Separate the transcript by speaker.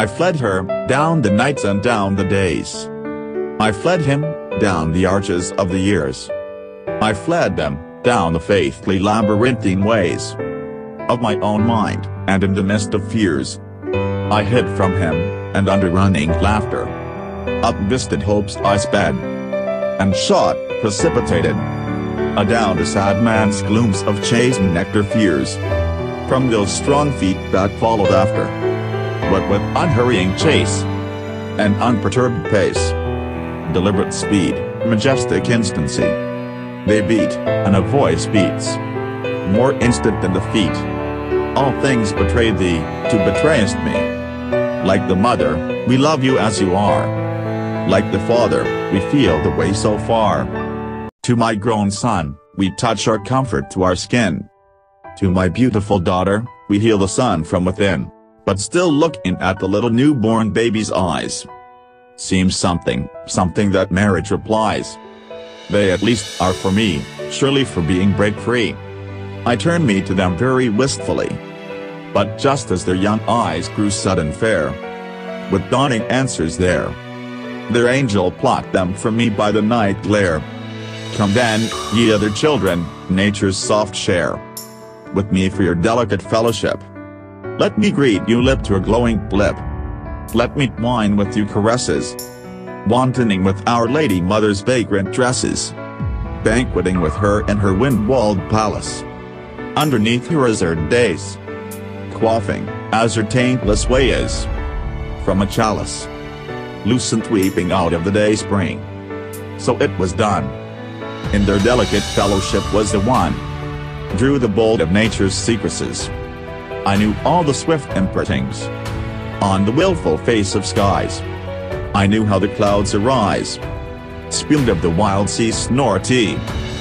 Speaker 1: I fled her, down the nights and down the days. I fled him, down the arches of the years. I fled them, down the faithfully labyrinthine ways of my own mind, and in the midst of fears, I hid from him, and under running laughter, up visited hopes I sped, and shot, precipitated, adown the sad man's glooms of chasing nectar fears, from those strong feet that followed after, but with unhurrying chase, and unperturbed pace, deliberate speed, majestic instancy. They beat, and a voice beats, more instant than the feet. All things betray thee, to betrayest me. Like the mother, we love you as you are. Like the father, we feel the way so far. To my grown son, we touch our comfort to our skin. To my beautiful daughter, we heal the sun from within, but still looking at the little newborn baby's eyes. Seems something that marriage replies. They at least are for me, surely for being break-free. I turn me to them very wistfully. But just as their young eyes grew sudden fair, with dawning answers there, their angel plucked them from me by the night glare. Come then, ye other children, nature's soft share, with me for your delicate fellowship. Let me greet you lip to a glowing lip. Let me twine with you caresses, wantoning with Our Lady Mother's vagrant dresses, banqueting with her in her wind-walled palace, underneath her azure days, quaffing, as her taintless way is, from a chalice, lucent weeping out of the day spring. So it was done. In their delicate fellowship was the one, drew the bolt of nature's secrecies. I knew all the swift imprintings on the willful face of skies. I knew how the clouds arise, spumed of the wild sea snorty,